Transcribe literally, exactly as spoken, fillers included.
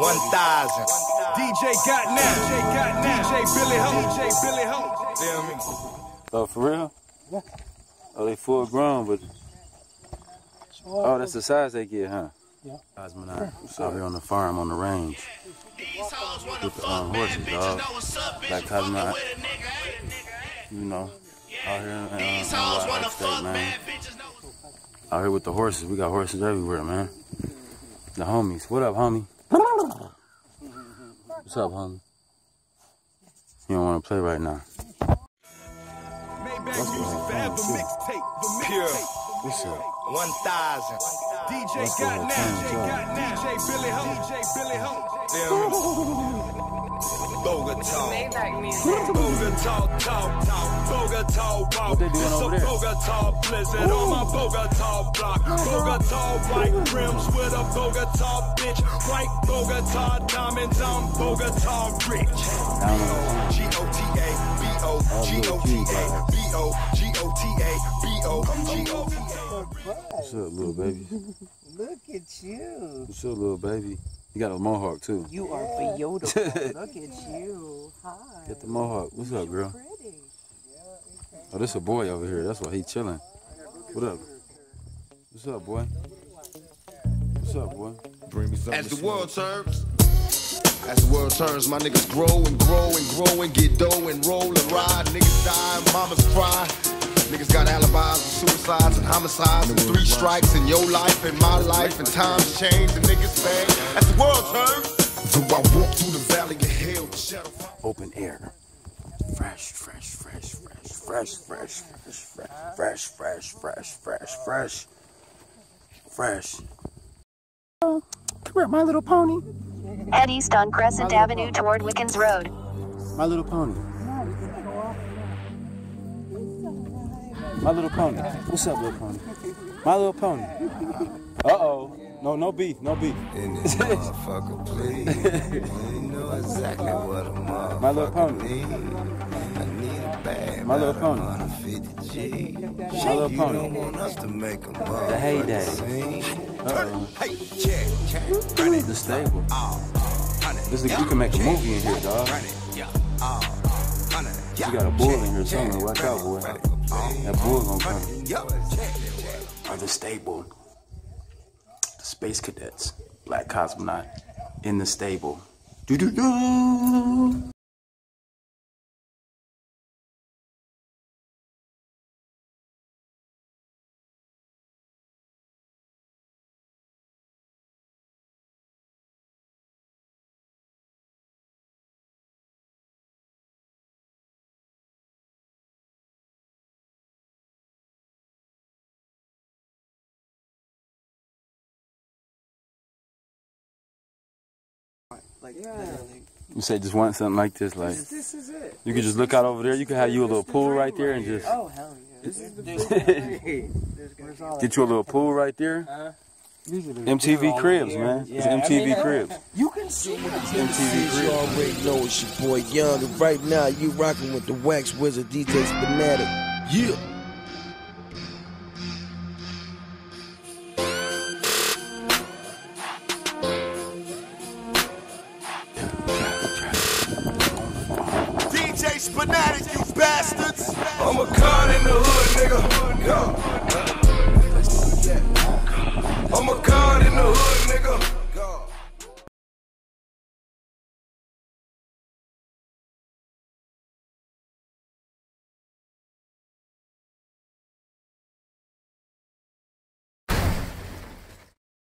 one thousand. D J got now. D J got now. D J Billy Ho. D J Billy Ho. Feel me? Oh, for real? Yeah. Oh, they full grown, but oh, that's the size they get, huh? Yeah. Cosmonaut out here on the farm on the range with the um, horses, dog. Like Cosmonaut, you know, out here in uh, White State, man. Out here with the horses, we got horses everywhere, man. The homies, what up, homie? What's up, homie? You don't want to play right now. What's What's up? one thousand. D J got now. D J got now. D J Billy Ho. D J Billy Ho. Bogota. Bogota, talk, talk. Bogota, walk. What they doing over there? Bogota blizzard on my Bogota block. Bogota white rims with a Bogota bitch. White Bogota diamonds on Bogota rich. G O T A B O G O T A B O G O T A B O G O T A. What's up, little baby? Look at you. What's up, little baby? You got a mohawk too. You are beautiful. Look at you. Hi. Get the mohawk. What's up, girl? Pretty. Oh, this a boy over here. That's why he chilling. What up? What's up, boy? What's up, boy? Bring me something. As the world turns, as the world turns, my niggas grow and grow and grow and get dough and roll and ride. Niggas die and mamas cry. Niggas got alibis and suicides and homicides and three strikes in your life and my life and times change and niggas say as the world turns. So I walk through the valley of hell, the shadow. Open air. Fresh, fresh, fresh, fresh, fresh, fresh, fresh, fresh, fresh, fresh, fresh, fresh, fresh. Come here, My Little Pony. Head east on Crescent Avenue toward Wickens Road. My Little Pony. My Little Pony. What's up, Little Pony? My Little Pony. Uh-oh. No, no beef, no beef. In this motherfucker, please. You know exactly what a motherfucker My Little Pony. need. I need a bag. My Little Pony. one fifty G. My Little You Pony. don't want us to make a motherfucker The heyday. sing. Uh-oh. Hey, check, check, run it. The stable. Oh, honey. This is, you can make a movie in here, dog. Run it, yeah. Oh, honey. You got a bull in here somewhere. Watch out, boy. That bull gonna come. Or the stable. The Space Cadets. Black Cosmonaut in the stable. Do-do-do. Like, yeah. You say just want something like this, like This, this is it. you could just look out over there. You could have you a little pool right there and just Oh, hell yeah. This is the get you a little pool right there. Uh, M T V Cribs, man. It's Yeah, M T V I mean, Cribs. You can see M T V You Cribs. already know it's your boy Young, and right now you rocking with the Wax Wizard D J Spinatic. Yeah. D J Spinatic, you bastards. I'm a con in the hood, nigga. Yeah.